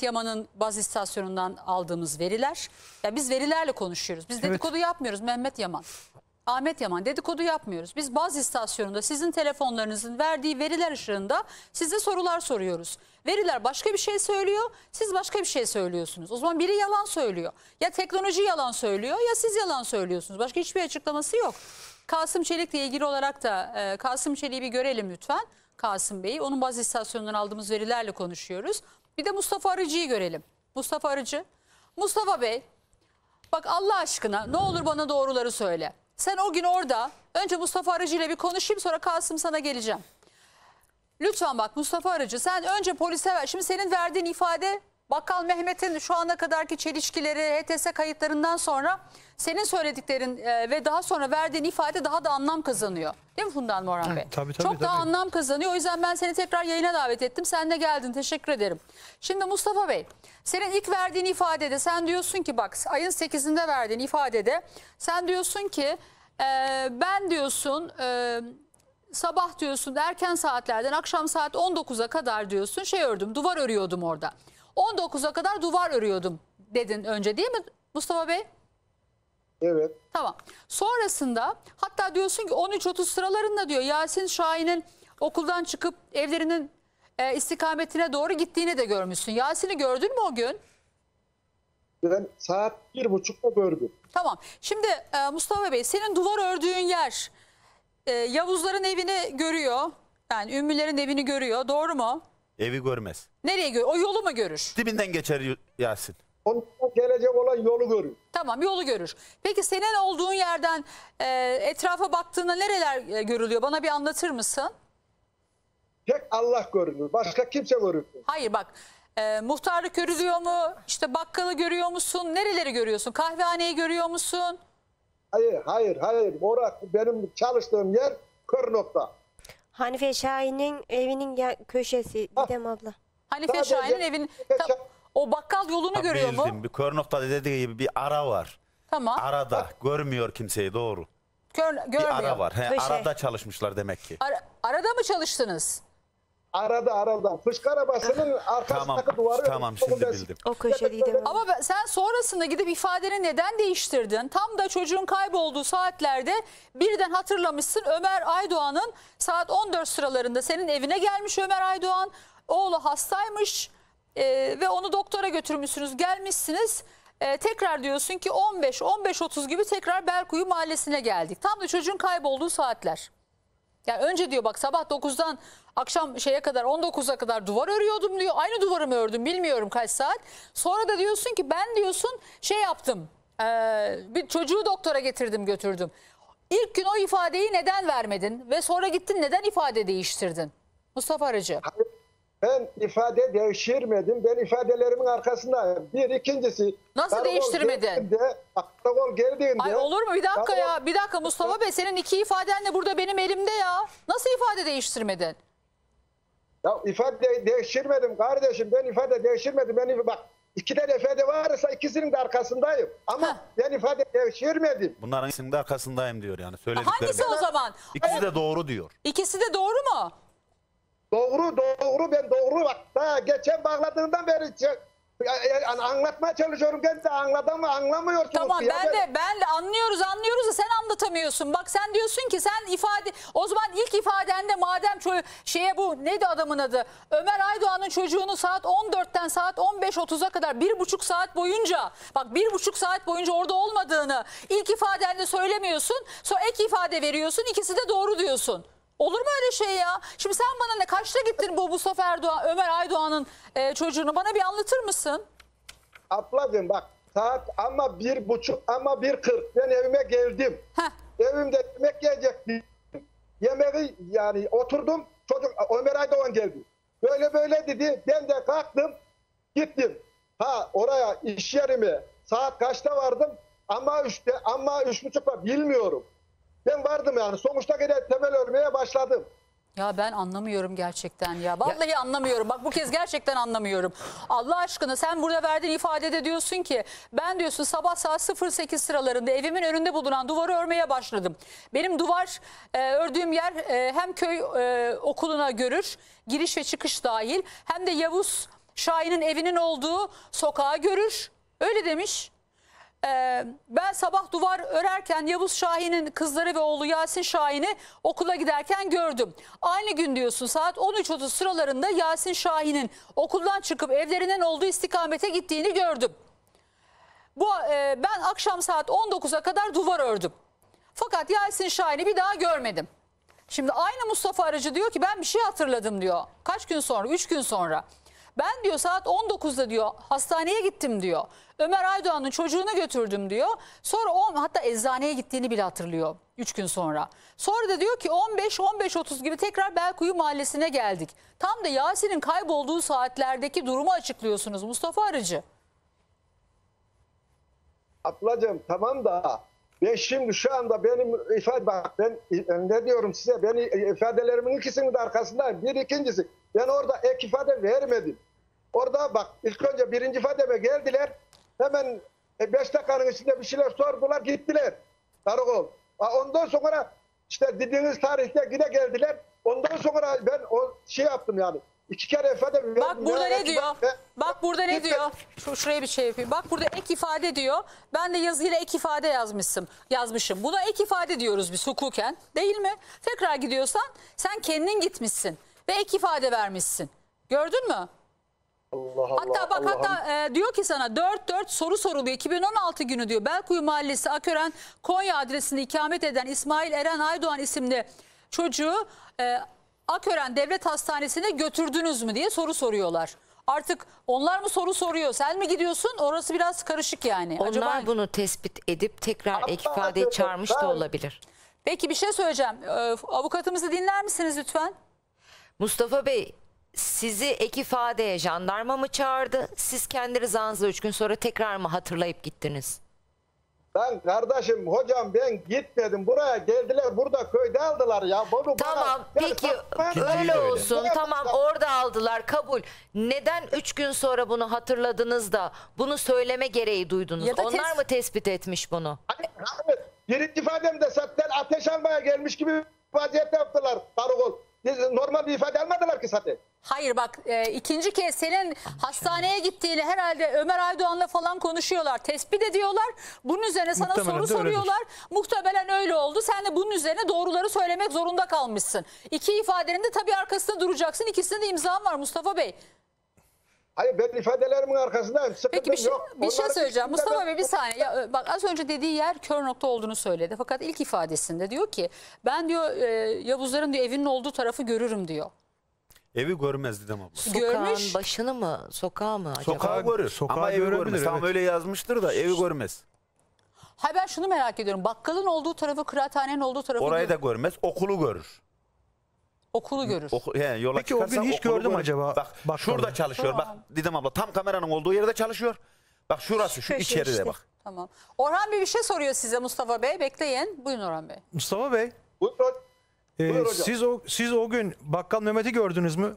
Yaman'ın baz istasyonundan aldığımız veriler. Ya biz verilerle konuşuyoruz. Biz dedikodu yapmıyoruz Mehmet Yaman. Ahmet Yaman, dedikodu yapmıyoruz. Biz baz istasyonunda sizin telefonlarınızın verdiği veriler ışığında size sorular soruyoruz. Veriler başka bir şey söylüyor, siz başka bir şey söylüyorsunuz. O zaman biri yalan söylüyor. Ya teknoloji yalan söylüyor ya siz yalan söylüyorsunuz. Başka hiçbir açıklaması yok. Kasım Çelik'le ilgili olarak da Kasım Çelik'i bir görelim lütfen. Kasım Bey'i, onun baz istasyonundan aldığımız verilerle konuşuyoruz. Bir de Mustafa Arıcı'yı görelim. Mustafa Arıcı. Mustafa Bey, bak Allah aşkına ne olur bana doğruları söyle. Sen o gün orada, önce Mustafa Arıcı ile bir konuşayım, sonra Kasım sana geleceğim. Lütfen bak Mustafa Arıcı, sen önce polise ver. Şimdi senin verdiğin ifade, Bakkal Mehmet'in şu ana kadarki çelişkileri, HTS kayıtlarından sonra senin söylediklerin ve daha sonra verdiğin ifade daha da anlam kazanıyor. Değil mi Fundan Moran Bey? Tabii, Çok daha anlam kazanıyor. O yüzden ben seni tekrar yayına davet ettim. Sen de geldin. Teşekkür ederim. Şimdi Mustafa Bey, senin ilk verdiğin ifadede sen diyorsun ki, bak ayın 8'inde verdiğin ifadede sen diyorsun ki ben diyorsun sabah diyorsun erken saatlerden akşam saat 19'a kadar diyorsun duvar örüyordum orada. 19'a kadar duvar örüyordum dedin önce, değil mi Mustafa Bey? Evet. Tamam. Sonrasında hatta diyorsun ki 13.30 sıralarında diyor Yasin Şahin'in okuldan çıkıp evlerinin istikametine doğru gittiğini de görmüşsün. Yasin'i gördün mü o gün? Ben saat 1.30'da gördüm. Tamam. Şimdi Mustafa Bey, senin duvar ördüğün yer Yavuzların evini görüyor. Yani Ümmülerin evini görüyor. Doğru mu? Evi görmez. Nereye görüyor? O yolu mu görür? Dibinden geçer Yasin. Ondan gelecek olan yolu görüyor. Tamam, yolu görür. Peki senin olduğun yerden etrafa baktığında nereler görülüyor? Bana bir anlatır mısın? Tek Allah görünür. Başka kimse görünmüyor. Hayır bak, muhtarlık görülüyor mu? İşte bakkalı görüyor musun? Nereleri görüyorsun? Kahvehaneyi görüyor musun? Hayır. Orası benim çalıştığım yer kör nokta. Hanife Şahin'in evinin köşesi Didem abla. Hanife Şahin'in evinin... O bakkal yolunu görüyor mu? Bildim. Bir kör noktada dediği gibi bir ara var. Tamam. Arada görmüyor kimseyi, doğru. Görmüyor. Bir ara var. Köşe. Arada çalışmışlar demek ki. Arada mı çalıştınız? Arada. Fışkı arabasının arkasındaki duvarı. Tamam, şimdi bildim. O köşe Didem abla. Ama sen sonrasında gidip ifadeni neden değiştirdin? Tam da çocuğun kaybolduğu saatlerde birden hatırlamışsın. Ömer Aydoğan'ın saat 14 sıralarında senin evine gelmiş Ömer Aydoğan. Oğlu hastaymış ve onu doktora götürmüşsünüz, gelmişsiniz. Tekrar diyorsun ki 15-15.30 gibi tekrar Belkuyu Mahallesi'ne geldik. Tam da çocuğun kaybolduğu saatler. Yani önce diyor bak sabah 9'dan akşam şeye kadar 19'a kadar duvar örüyordum diyor. Aynı duvarı mı ördüm bilmiyorum kaç saat. Sonra da diyorsun ki ben diyorsun yaptım. Bir çocuğu doktora getirdim götürdüm. İlk gün o ifadeyi neden vermedin ve sonra gittin neden ifade değiştirdin? Mustafa Arıcı. Ben ifade değiştirmedim. Ben ifadelerimin arkasındayım. İkincisi. Nasıl değiştirmedin? Karakol geldiğinde. Ay olur mu? Bir dakika ya. Bir dakika Mustafa Bey, senin iki ifaden de burada benim elimde ya. Nasıl ifade değiştirmedin? Ya ifade değiştirmedim kardeşim. Ben ifade değiştirmedim. Bak 2 tane ifade varsa ikisinin de arkasındayım. Ama ben ifade değiştirmedim. Bunların ikisinin de arkasındayım diyor yani. Söylediklerim. Hangisi o zaman? İkisi de doğru diyor. İkisi de doğru mu? Doğru ben doğru bak. Daha geçen bağladığından beri anlatmaya çalışıyorum. Ben de anlamıyorsunuz. Tamam ben de anlıyoruz da sen anlatamıyorsun. Bak sen diyorsun ki sen ifade, o zaman ilk ifadende madem bu neydi adamın adı? Ömer Aydoğan'ın çocuğunu saat 14'ten saat 15.30'a kadar 1,5 saat boyunca, bak 1,5 saat boyunca orada olmadığını ilk ifadende söylemiyorsun. Sonra ek ifade veriyorsun, ikisi de doğru diyorsun. Olur mu öyle şey ya? Şimdi sen bana kaçta gittin bu Mustafa Ömer Aydoğan'ın çocuğunu bana bir anlatır mısın? Ablacığım bak saat ama 1.30 ama 1.40 ben evime geldim. Evimde yemek yiyecektim. Yemeği yani oturdum, çocuk Ömer Aydoğan geldi. Böyle dedi, ben de kalktım gittim. Oraya iş yerime saat kaçta vardım ama 3.30'da bilmiyorum. Ben vardım yani. Sonuçta gene temel örmeye başladım. Ya ben anlamıyorum gerçekten ya. Vallahi anlamıyorum. Bak bu kez gerçekten anlamıyorum. Allah aşkına sen burada verdiğin ifadede diyorsun ki ben diyorsun sabah saat 08 sıralarında evimin önünde bulunan duvarı örmeye başladım. Benim duvar ördüğüm yer hem köy okuluna görür, giriş ve çıkış dahil, hem de Yavuz Şahin'in evinin olduğu sokağı görür. Öyle demiş. Ben sabah duvar örerken Yavuz Şahin'in kızları ve oğlu Yasin Şahin'i okula giderken gördüm. Aynı gün diyorsun saat 13.30 sıralarında Yasin Şahin'in okuldan çıkıp evlerinin olduğu istikamete gittiğini gördüm. Ben akşam saat 19'a kadar duvar ördüm. Fakat Yasin Şahin'i bir daha görmedim. Şimdi aynı Mustafa Arıcı diyor ki ben bir şey hatırladım diyor. Kaç gün sonra? 3 gün sonra. Ben diyor saat 19'da diyor hastaneye gittim diyor. Ömer Aydoğan'ın çocuğunu götürdüm diyor. Sonra hatta eczaneye gittiğini bile hatırlıyor 3 gün sonra. Sonra da diyor ki 15-15.30 gibi tekrar Belkuyu Mahallesi'ne geldik. Tam da Yasin'in kaybolduğu saatlerdeki durumu açıklıyorsunuz Mustafa Arıcı. Ablacığım tamam da ben şimdi şu anda benim ifade bak ben ne diyorum size benim ifadelerimin ikisinin de arkasındayım. Bir ikincisi ben orada ek ifade vermedim. Orada bak ilk önce birinci ifademe geldiler. Hemen 5 dakikanın içinde bir şeyler sordular gittiler. Karakol. Ondan sonra işte dediğiniz tarihte yine geldiler. Ondan sonra ben o şey yaptım yani. 2 kere ifade verdim. Bak burada ne diyor? Bak burada ne diyor? Şuraya bir şey yapayım. Bak burada ek ifade diyor. Ben de yazıyla ek ifade yazmışım. Buna ek ifade diyoruz biz hukuken. Değil mi? Tekrar gidiyorsan sen kendin gitmişsin ve ek ifade vermişsin. Gördün mü? Allah Hatta bak Allah. diyor ki sana 4 soru soruluyor. 2016 günü diyor Belkuyu Mahallesi Akören Konya adresinde ikamet eden İsmail Eren Aydoğan isimli çocuğu Akören Devlet Hastanesi'ne götürdünüz mü diye soru soruyorlar. Artık onlar mı soru soruyor? Sen mi gidiyorsun? Orası biraz karışık yani. Onlar Acaba... bunu tespit edip tekrar ek ifadeyi çağırmış da olabilir. Peki bir şey söyleyeceğim. Avukatımızı dinler misiniz lütfen? Mustafa Bey, sizi ek ifadeye jandarma mı çağırdı? Siz kendi rızanızla 3 gün sonra tekrar mı hatırlayıp gittiniz? Ben kardeşim hocam ben gitmedim. Buraya geldiler. Burada köyde aldılar ya. Bunu Tamam peki öyle olsun. Tamam orada aldılar kabul. Neden 3 gün sonra bunu hatırladınız da bunu söyleme gereği duydunuz? Ya da Onlar mı tespit etmiş bunu? Hayır. Birinci ifademde zaten ateş almaya gelmiş gibi vaziyette yaptılar karakol. Normal bir ifade almadılar ki zaten. Hayır bak ikinci kez senin hastaneye gittiğini herhalde Ömer Aydoğan'la falan konuşuyorlar. Tespit ediyorlar. Bunun üzerine sana Muhtemelen soru de öyledir. soruyorlar. Muhtemelen öyle oldu. Sen de bunun üzerine doğruları söylemek zorunda kalmışsın. İki ifadenin de tabii arkasında duracaksın. İkisinde de imzan var Mustafa Bey. Hayır ben ifadelerimin arkasındayım. Sıkıntım Peki yok. bir şey Onların söyleyeceğim. üstünde Mustafa ben- Bey bir saniye. Ya, bak az önce dediği yer kör nokta olduğunu söyledi. Fakat ilk ifadesinde diyor ki ben diyor Yavuzların diyor evinin olduğu tarafı görürüm diyor. Evi görmez Didem abla. Sokağın Görmüş. başını mı sokağı mı acaba? Sokağı görür sokağı ama evi görebilir, görmez. Tam evet. öyle yazmıştır da evi görmez. Hayır ben şunu merak ediyorum. Bakkalın olduğu tarafı, kıraathanenin olduğu tarafı Orayı da görmez, okulu görür. okulu görür. Yani yola Peki o gün çıkarsan hiç okulu gördüm görür. acaba Bak bakkalda? şurada çalışıyor. Bak Didem abla tam kameranın olduğu yerde çalışıyor. Bak şurası şu Köşe içeride işte. bak. Tamam. Orhan Bey bir şey soruyor size Mustafa Bey. Bekleyin. Buyurun Orhan Bey. Mustafa Bey, Buyurun. Buyur hocam. siz o gün Bakkal Mehmet'i gördünüz mü?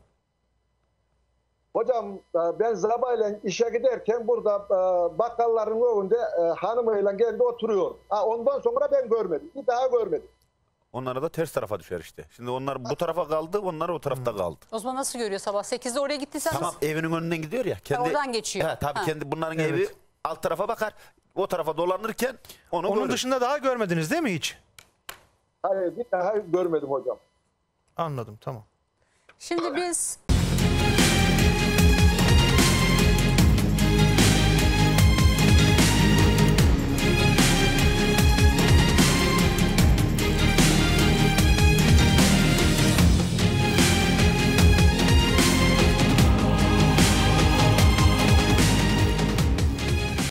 Hocam ben sabahleyin işe giderken burada bakkalların önünde hanımıyla geldi oturuyor. Ondan sonra ben görmedim. Bir daha görmedim. Onlara da ters tarafa düşer işte. Şimdi onlar bu tarafa kaldı, onlar o tarafta kaldı. O zaman nasıl görüyor sabah 8'de oraya gittiysen Tamam evinin önünden gidiyor ya. oradan geçiyor. He, tabii Ha. kendi bunların Evet. evi alt tarafa bakar. O tarafa dolanırken onu Onun görür. dışında daha görmediniz değil mi hiç? Hayır bir daha görmedim hocam. Anladım, tamam. Şimdi biz